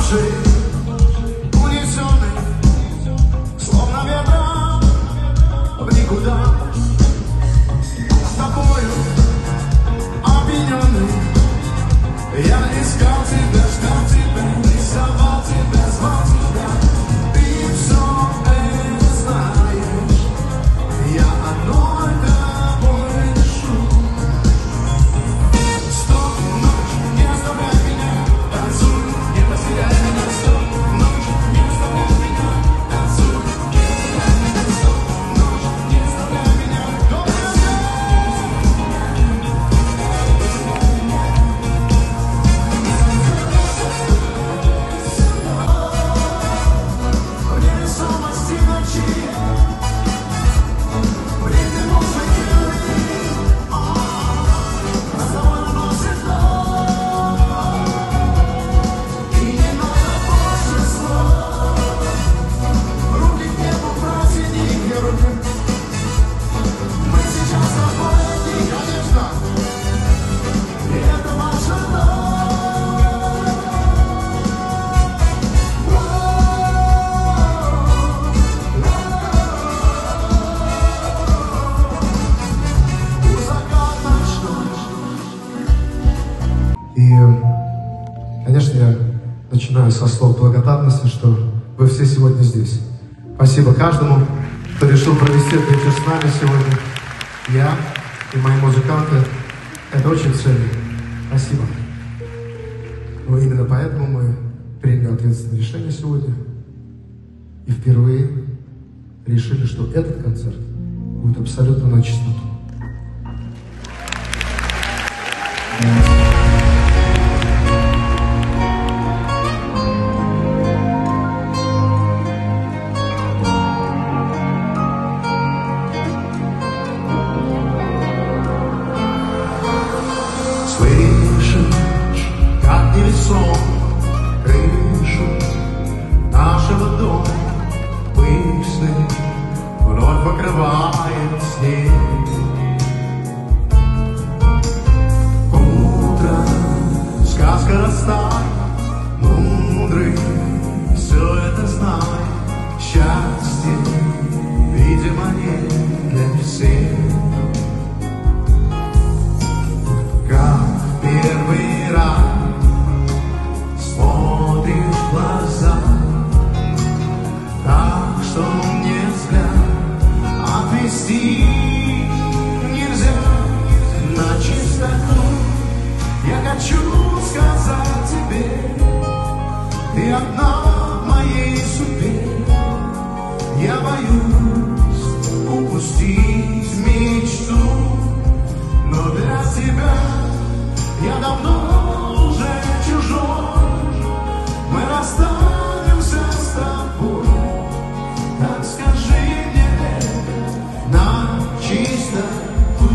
души, унесенный, словно ветром в никуда. С тобою объединенный, я искал тебя, ждал тебя, рисовал тебя, звал тебя. Ты все это знаешь, я одной тобой дышу. Стоп, ночь, не оставляй меня, танцуй, не потеряй меня. Стоп, ночь, не оставляй меня, танцуй, не потеряй меня. Стоп, ночь, не оставляй меня, И, конечно, я начинаю со слов благодарности, что вы все сегодня здесь. Спасибо каждому, кто решил провести этот вечер с нами сегодня. Я и мои музыканты. Это очень ценно. Спасибо. Но именно поэтому мы приняли ответственное решение сегодня. И впервые решили, что этот концерт будет абсолютно на чистоту. слышишь, как невесом крышу нашего дома пышный вновь покрывает снег. Утром сказка растает, мудрый все это знай. Счастье, видимо, не для всех. Первый раз смотришь в глаза, так что мне взгляд отвести нельзя на чистоту. Я хочу сказать тебе, ты одна в моей судьбе. Я боюсь упустить мечту, но для тебя я давно уже чужой. Мы расстанемся с тобой. Так скажи мне это на чистоту.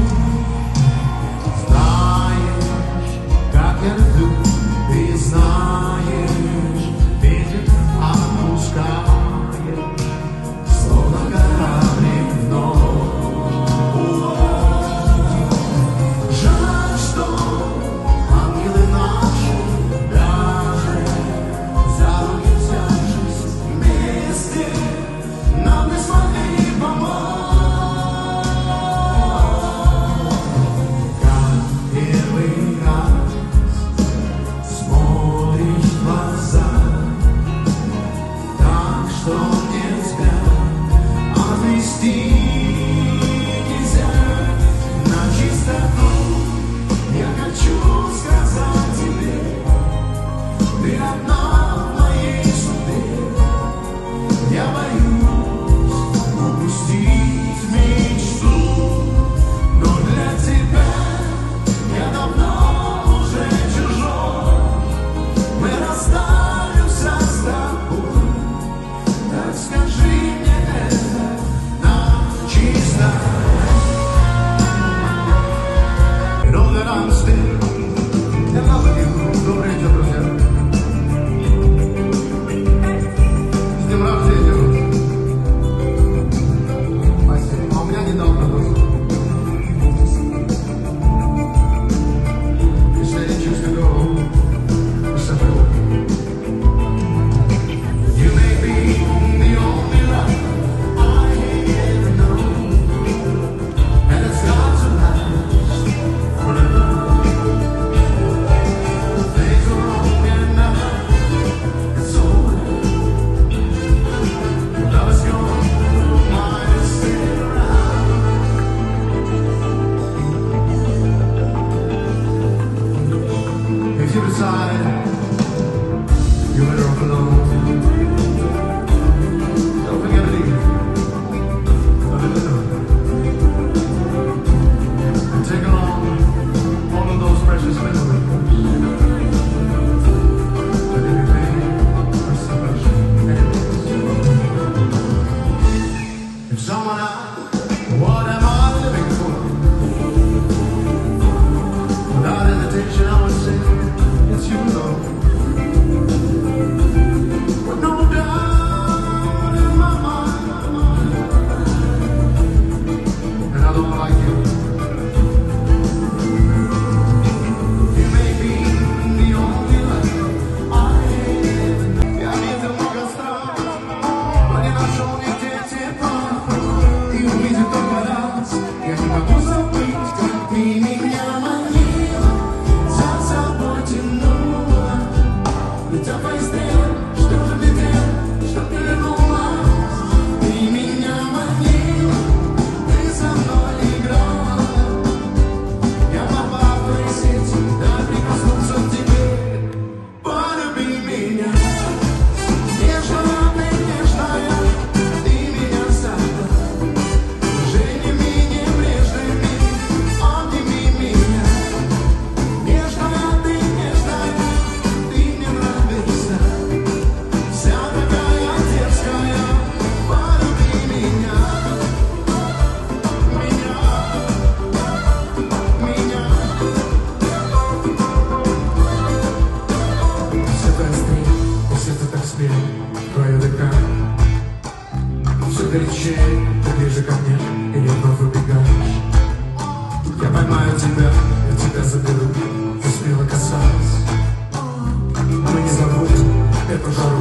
Знаешь, как я люблю, ты знаешь, ветер отпускаешь, словно кораблик в ночь. Жаль, что inside. You're better off alone. Don't forget to leave. Don't let it know. And take along all of those precious memories. That if you pay for so much anyways. If someone asks, what am I living for? Without hesitation, I would say, it's you, Lord. With no doubt in my mind, and I don't like you. You may be the only light I have. Я видел много стран, но не нашел нигде тепла. И увидел только раз. Я не могу забыть, как ты меня манила, за собой тянула. Летя по стреле, что же ты делал, что ты вернулась? Ты меня манила, ты со мной играла. Я попал в твои сети, да прикоснулся к тебе. Полюби меня, нежная ты, нежная, ты меня сама. Движениями небрежными обними меня. Нежная ты, нежная, ты мне нравишься. Вся такая дерзкая, полюби меня. Меня. Все так острее, и сердце так смелее, твое дыхание. Все горячее, ты ближе ко мне, и не вновь убегаешь. Я поймаю тебя, я тебя заберу, ты смело касаясь. Мы не забудем эту жару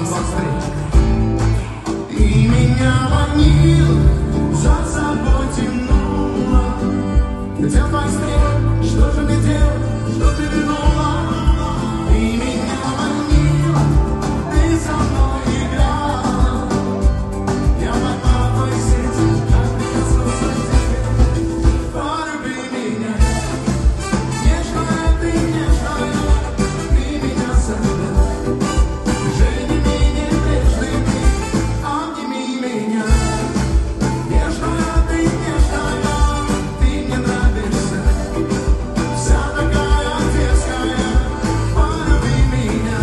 2023. И меня манила, за собой тянула. Хотел посмотреть, что же мне делать, что ты вернула. И меня манила, ты со мной играла. Я попал в твои сети, как прикоснулся к тебе. Полюби меня, нежная ты, нежная, ты меня сама. Движениями небрежными обними меня. Нежная ты, нежная, ты мне нравишься. Вся такая дерзкая, полюби меня.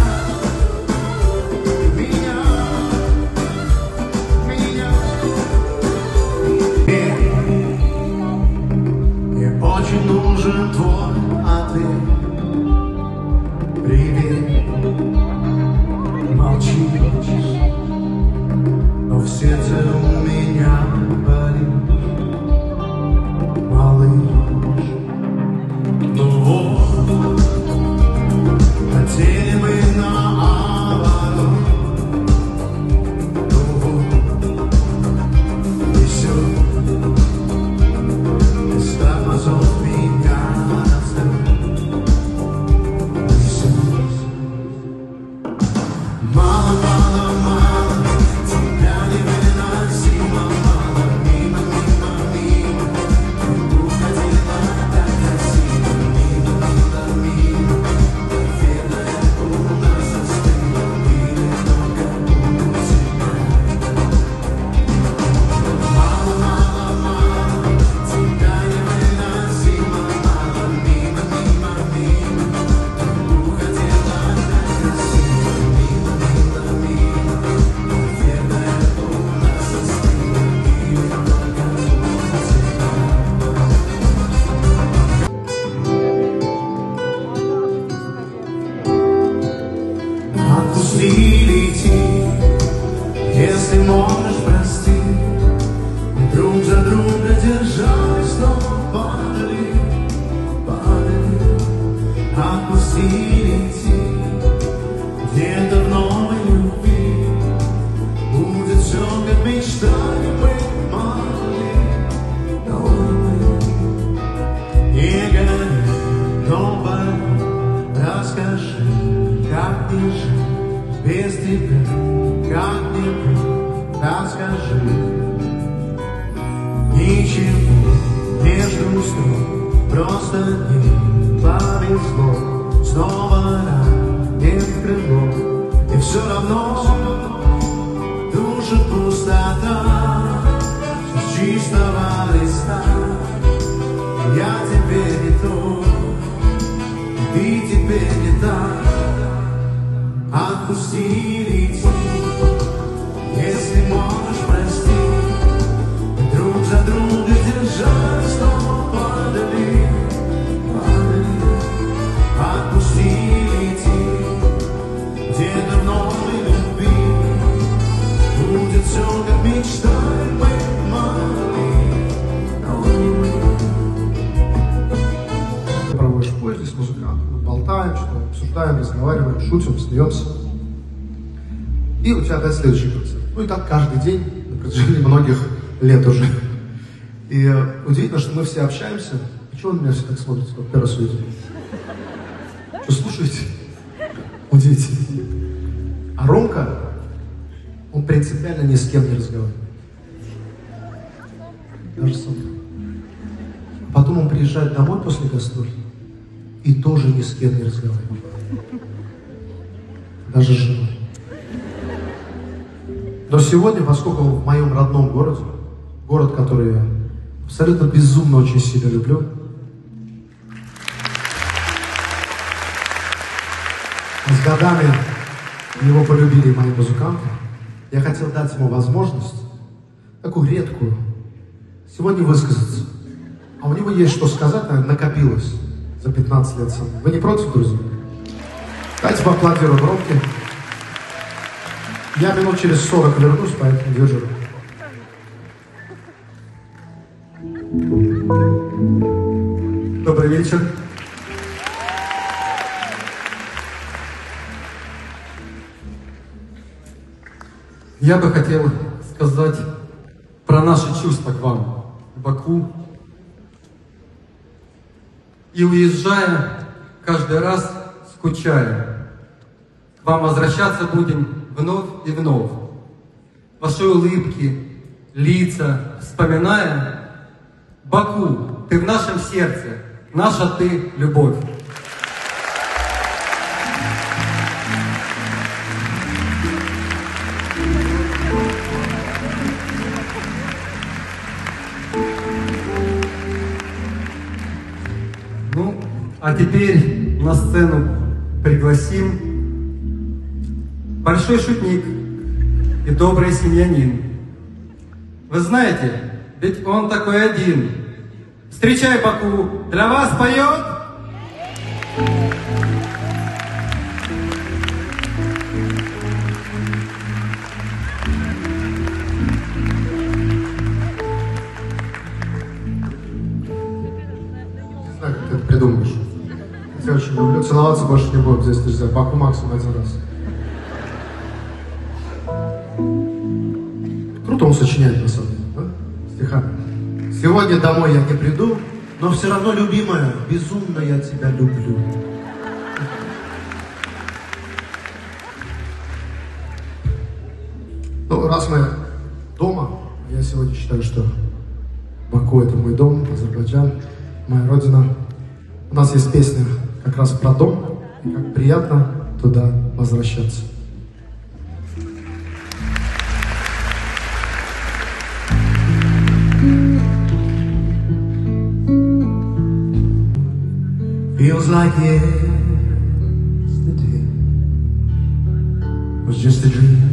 Меня. Мне очень нужен твой ответ. Привет. Молчишь, но в сердце у меня болит. Малыш, ну вот, хотели мы наоборот. Ну вот, и все. Ставь на зов меня отстань. И все. Мало, мало, мало, тебя невыносимо мало. Мимо, мимо, мимо, уходила так красиво. Мимо, мимо, мимо, наверное, у нас остыло. Или только у тебя. Мало, мало, мало, тебя невыносимо мало. Мимо, мимо, мимо, уходила так красиво. Мимо, мимо, мимо, наверное, у нас остыло. Или только у тебя. Отпусти, лети, если можешь, прости. Друг за друга держались, но падали, падали. Отпусти, лети, где-то в новой любви будет все, как мечтали мы, мали, не гони, но расскажи, как мне жить без тебя, как мне быть, расскажи. Ничего между строк, просто не повезло снова Отпусти, лети, если можешь, прости. Друг за друга держать, снова падали, падали. Отпусти, лети, где-то в новой любви будет все, как мечтаем мы, могли, но не мы. Проводишь в поезде с музыкантом, мы болтаем, что-то обсуждаем, разговариваем, шутим, смеемся. И у тебя опять следующий концерт. Ну и так каждый день на протяжении многих лет уже. И удивительно, что мы все общаемся. Почему вы на меня все так смотрите, как первый раз увидели? Что, слушаете? Удивительно. А Ромка, он принципиально ни с кем не разговаривает. Даже со мной. А потом он приезжает домой после гастролей и тоже ни с кем не разговаривает. Даже с женой. Но сегодня, поскольку в моем родном городе, город, который я абсолютно безумно очень сильно люблю, с годами его полюбили мои музыканты, я хотел дать ему возможность, такую редкую, сегодня высказаться. А у него есть что сказать, наверное, накопилось за 15 лет со мной. Вы не против, друзья? Давайте поаплодируем Ромке. Я минут через 40 вернусь, поэтому держу руку. Добрый вечер. Я бы хотел сказать про наши чувства к вам, к Баку. И уезжая, каждый раз скучая, к вам возвращаться будем вновь и вновь. Ваши улыбки, лица, вспоминая, Баку, ты в нашем сердце, наша ты любовь. Ну, а теперь на сцену пригласим большой шутник и добрый семьянин. Вы знаете, ведь он такой один. Встречай, Баку, для вас поет... Как ты это придумаешь? Я очень люблю. Целоваться больше не будем, здесь нельзя. Баку максимум один раз. Круто он сочиняет, на самом деле, да? Стихами. Сегодня домой я не приду, но все равно, любимая, безумно я тебя люблю. Ну, раз мы дома, я сегодня считаю, что Баку — это мой дом, Азербайджан, моя родина. У нас есть песня как раз про дом, и как приятно туда возвращаться. Feels like yesterday was just a dream.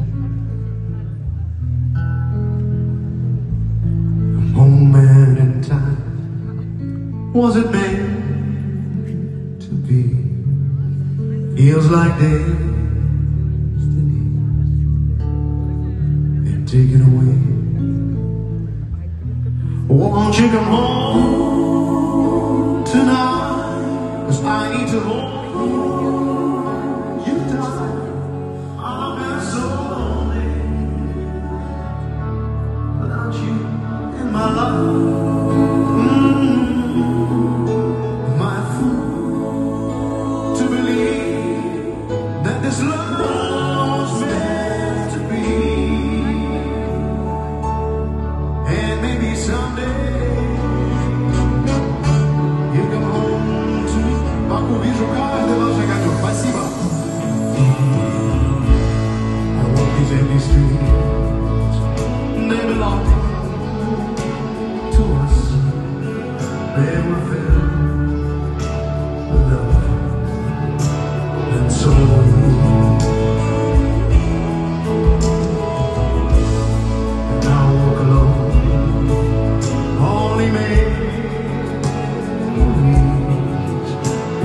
A moment in time. Was it meant to be? Feels like destiny been taken away. Won't you come home tonight? 'Cause I need to hold you tight. I've been so lonely without you in my life. Am I a fool to believe that this love's meant to be? And maybe someday you come home to me. Баку, вижу каждого шага.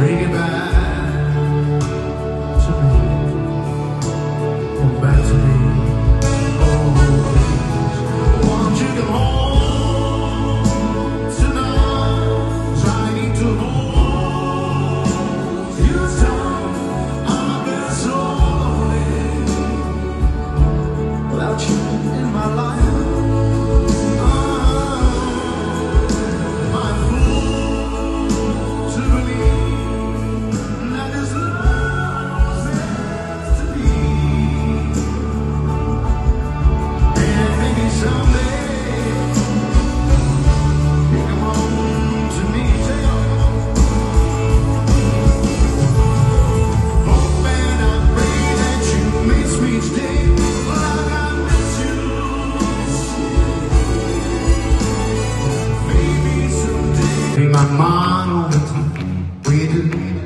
Take it back to me. Come back to me. Oh, won't you come home tonight? I need to hold you tight. I've been so lonely without you in my life. My mind all the time we do,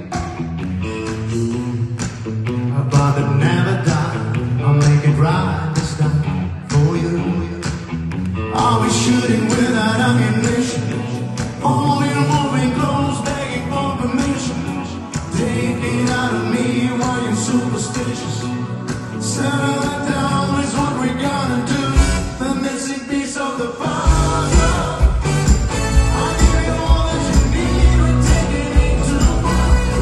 but it never die. I'll make it right this time for you. Are we shooting without ammunition? Holding, moving close, begging for permission. Taking out of me while you're superstitious. Settle it down is what we gotta do. The missing piece of the puzzle. I give you all that you need. We're taking it to the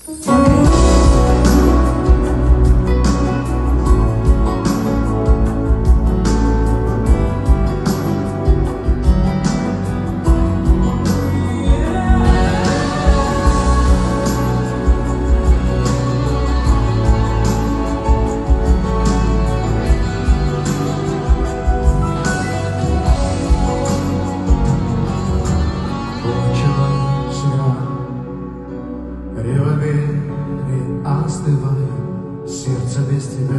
Сердце без тебя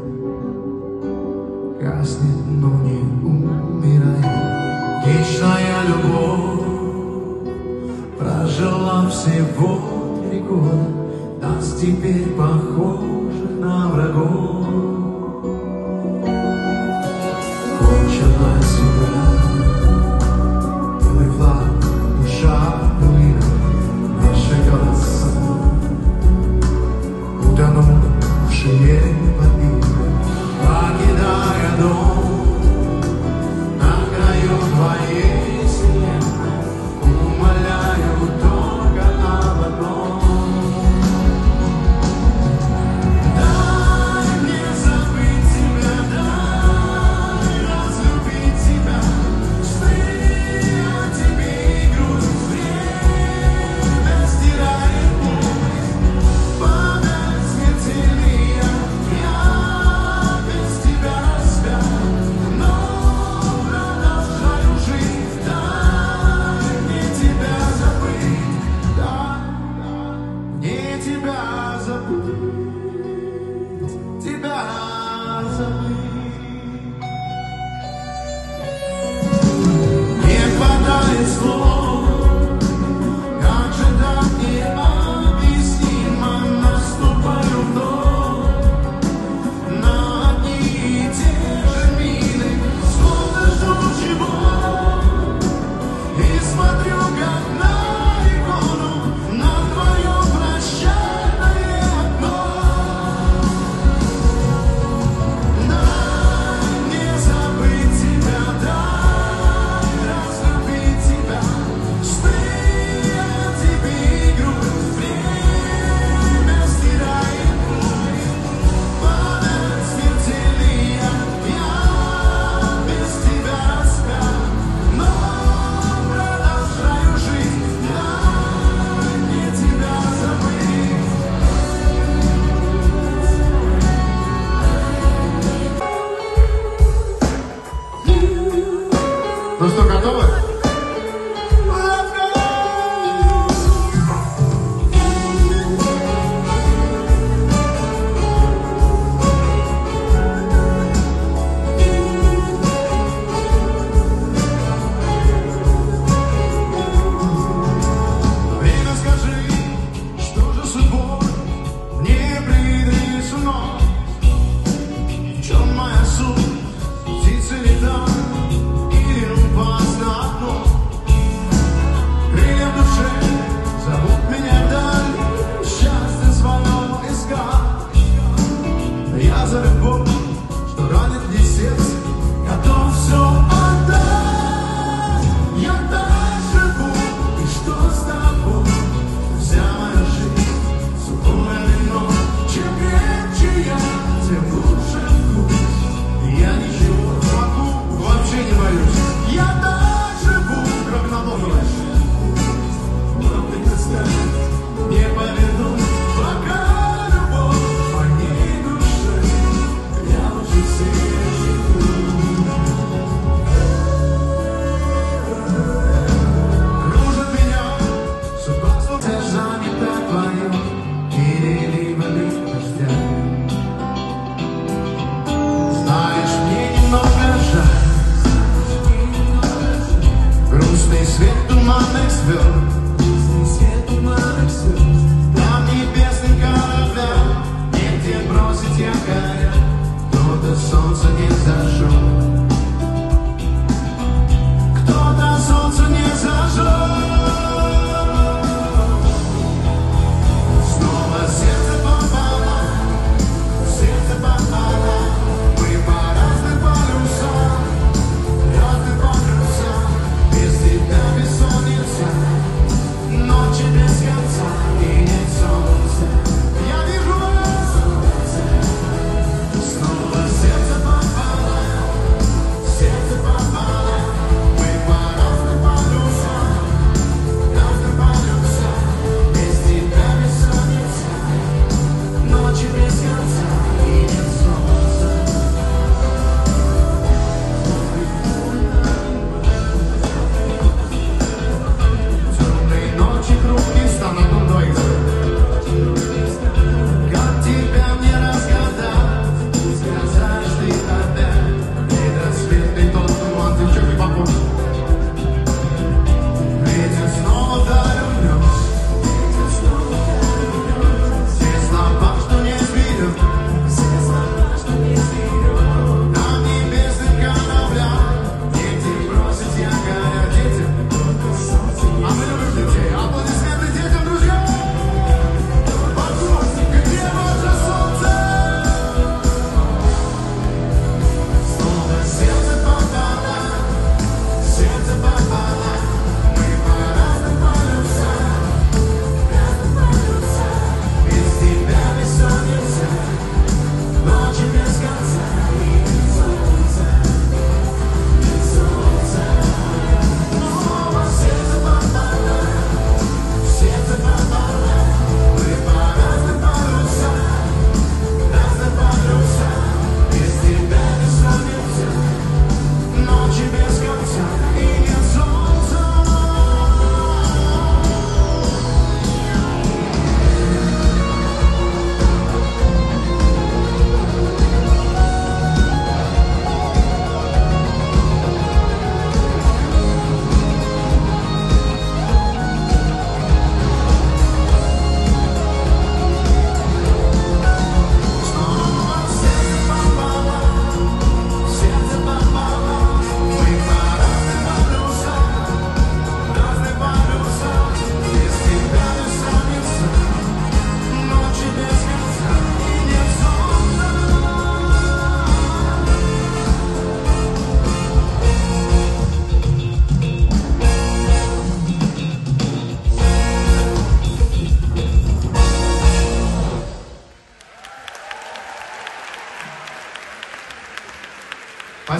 гаснет, но не умирает. Вечная любовь прожила всего 3 года, нас теперь похожих на врагов. Кончена себя, белый флаг, душа пылина, наши голоса утонут в шее победы, покидая дом на краю твоей вселенной, умоляю только об одном. Дай мне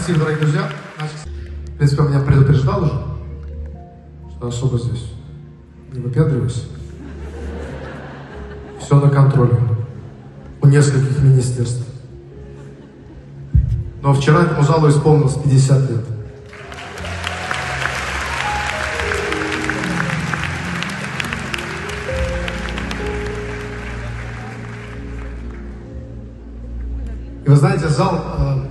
Спасибо, дорогие друзья. В принципе, меня предупреждал уже, что особо здесь не выпендриваюсь. Все на контроле. У нескольких министерств. Но вчера этому залу исполнилось 50 лет. И вы знаете, зал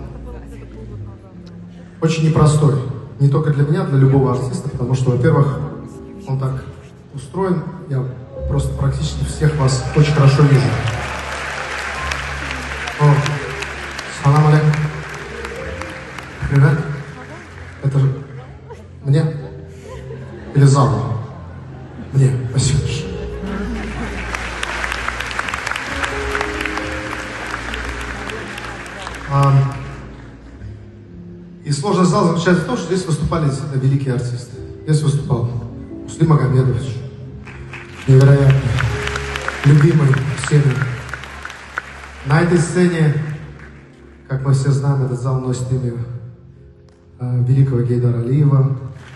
очень непростой. Не только для меня, для любого артиста, потому что, во-первых, он так устроен, я просто практически всех вас очень хорошо вижу. О, салам алейкум. Привет. Это же мне? Или залу? Мне. Спасибо. И сложность зала заключается в том, что здесь выступали действительно великие артисты. Здесь выступал Муслим Магомедович, невероятно любимый всеми. На этой сцене, как мы все знаем, этот зал носит имя великого Гейдара Алиева.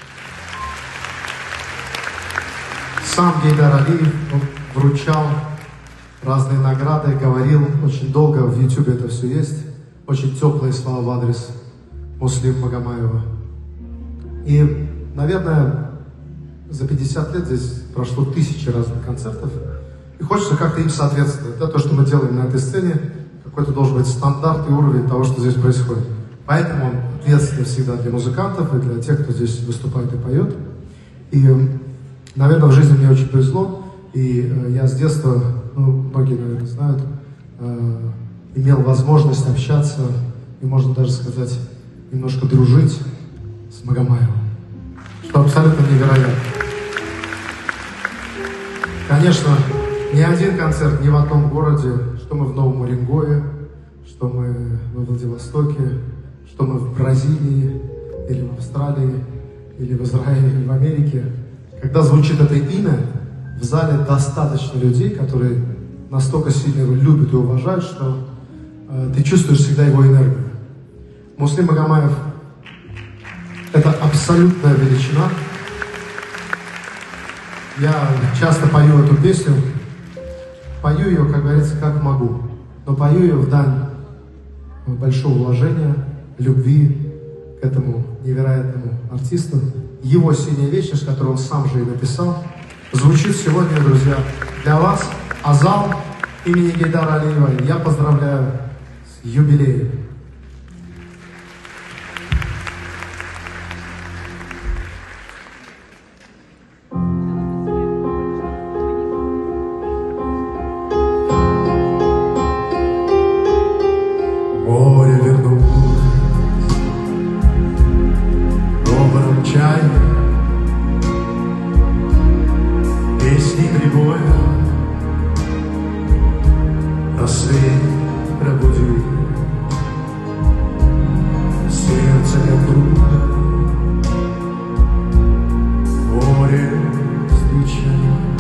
Сам Гейдар Алиев вручал разные награды, говорил очень долго, в YouTube это все есть, очень теплые слова в адрес Муслима Магомаева. И, наверное, за 50 лет здесь прошло 1000 разных концертов, и хочется как-то им соответствовать. Это то, что мы делаем на этой сцене, какой-то должен быть стандарт и уровень того, что здесь происходит. Поэтому он ответственный всегда для музыкантов и для тех, кто здесь выступает и поет. И, наверное, в жизни мне очень повезло, и я с детства, многие, наверное, знают, имел возможность общаться и, можно даже сказать, немножко дружить с Магомаевым, что абсолютно невероятно. Конечно, ни один концерт ни в одном городе, что мы в Новом Уренгое, что мы во Владивостоке, что мы в Бразилии, или в Австралии, или в Израиле, или в Америке, когда звучит это имя, в зале достаточно людей, которые настолько сильно его любят и уважают, что ты чувствуешь всегда его энергию. Муслим Магомаев – это абсолютная величина. Я часто пою эту песню, пою ее, как говорится, как могу, но пою ее в дань большого уважения, любви к этому невероятному артисту. Его «Синяя вечность», которую он сам же и написал, звучит сегодня, друзья, для вас. А зал имени Гейдара Алиева я поздравляю с юбилеем. Море вернулось добрым чаем, песни прибоя, рассвет пробудил, сердце как трудно, море встречает,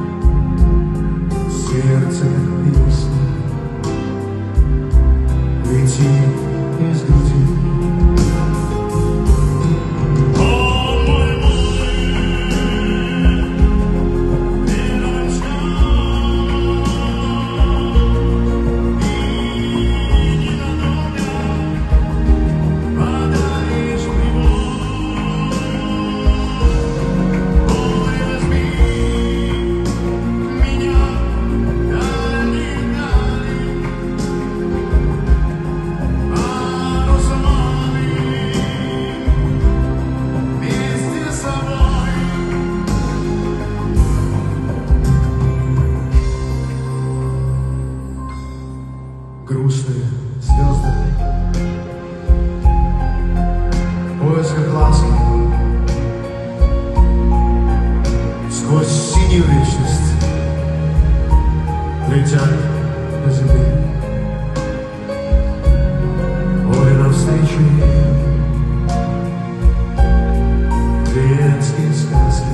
сердце как песня. Лети из груди. О, мой грустные звезды, в поисках ласки, сквозь синюю вечность летят на земле. Море навстречу им, детские сказки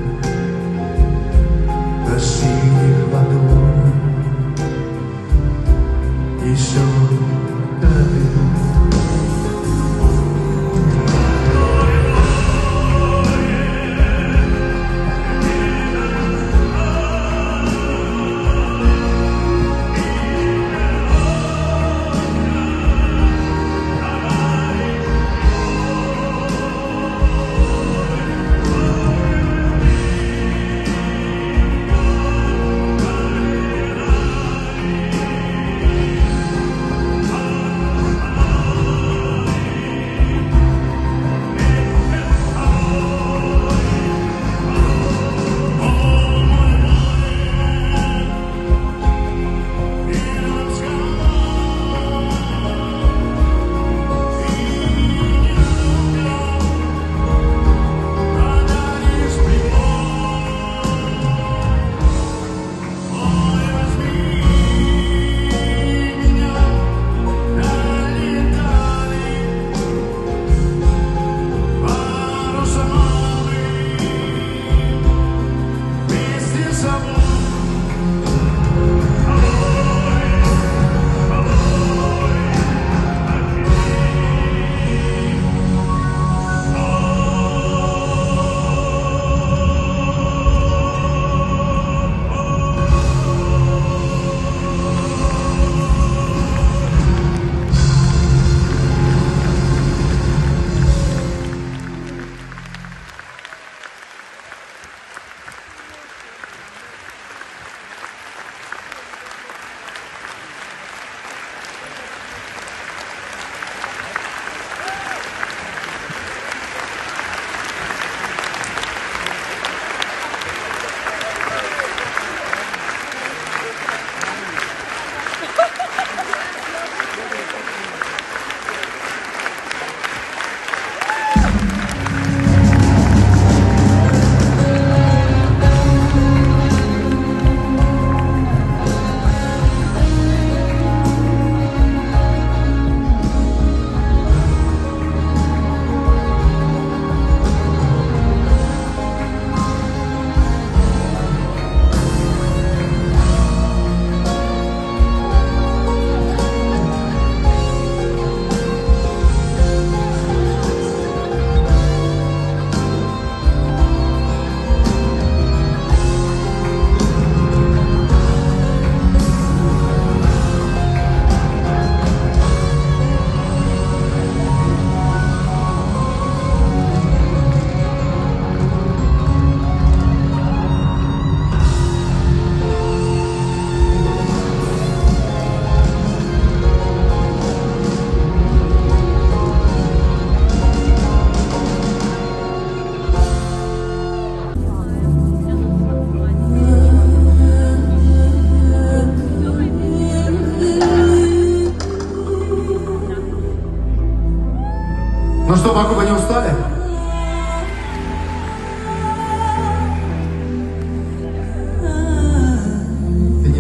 на синих ладонях. Еще капель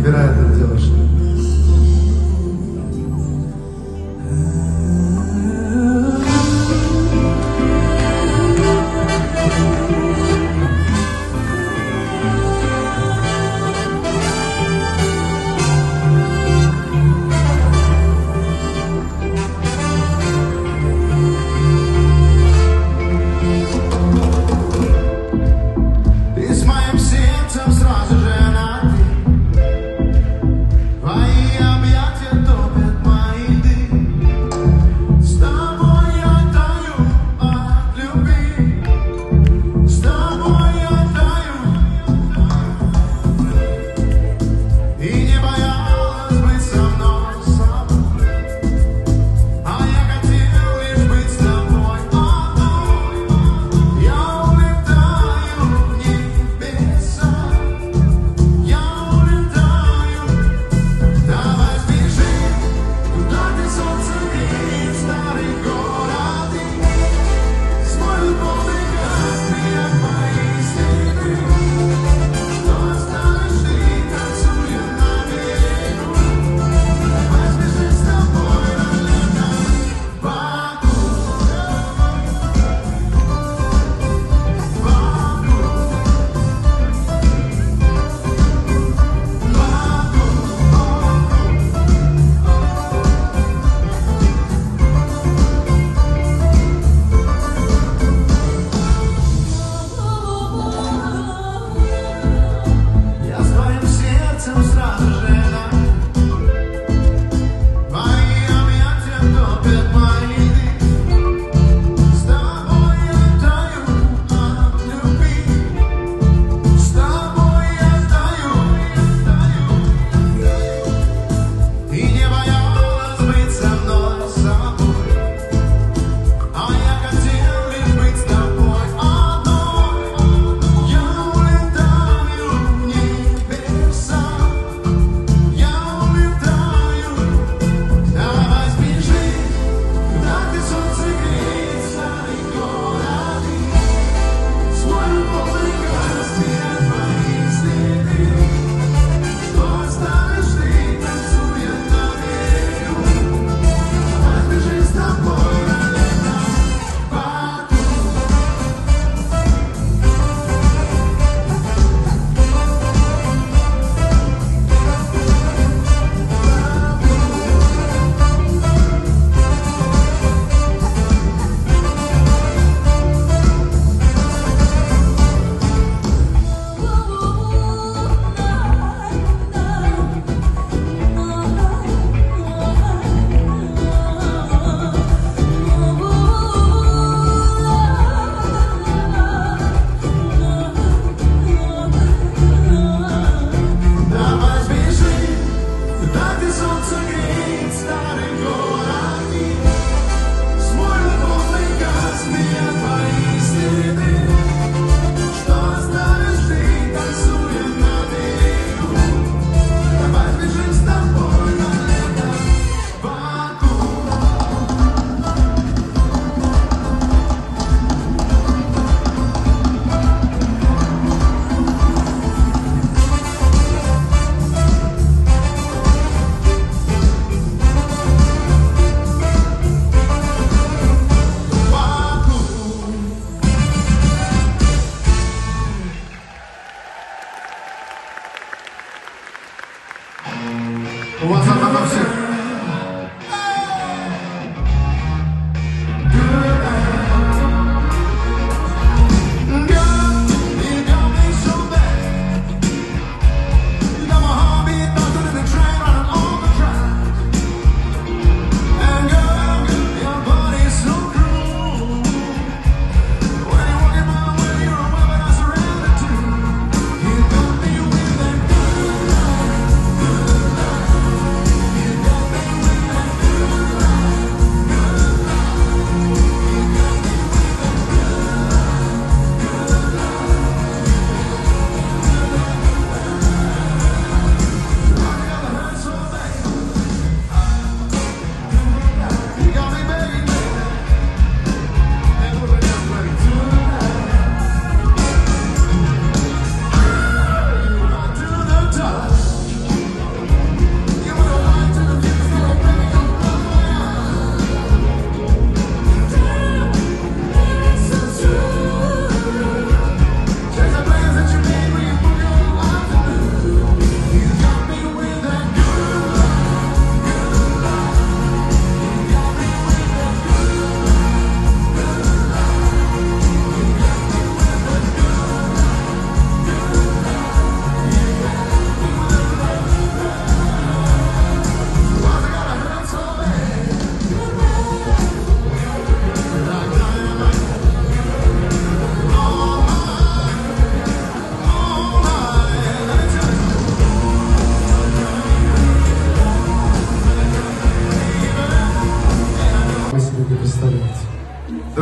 невероятно делаешь. Ты с моим сердцем сразу же на «ты». Твои объятия топят мои дым. С тобой я таю от любви. С тобой я таю. И не боялась быть со мной собой. А я хотел лишь быть с тобой одной. Я улетаю в небеса. Я улетаю. Давай сбежим, туда, где солнце греет старый город. И смой любовный газ меня мои следы. Что оставишь ты, танцуя на берегу? Давай сбежим с тобой на лето в Баку. Я с твоим сердцем сразу же на твои объятия топят мои дым. С тобой я таю от любви. С тобой я таю. И не боялась быть со мной собой. А я хотел лишь быть с тобой одной. Я улетаю в небеса. Я улетаю. Давай сбежим, туда, где солнце греет старый город. И смой любовный газ меня твои следы. Что оставишь ты, танцуя на берегу? Давай сбежим с тобой на лето в Баку. Давай сбежим, туда, где солнце греет старый город. И смой любовный газ меня твои следы. Что оставишь ты, танцуя на берегу? Давай сбежим с тобой на лето в Баку. У вас одна на всех. You got me with that good love.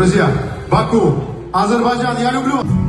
Друзья, Баку, Азербайджан, я люблю.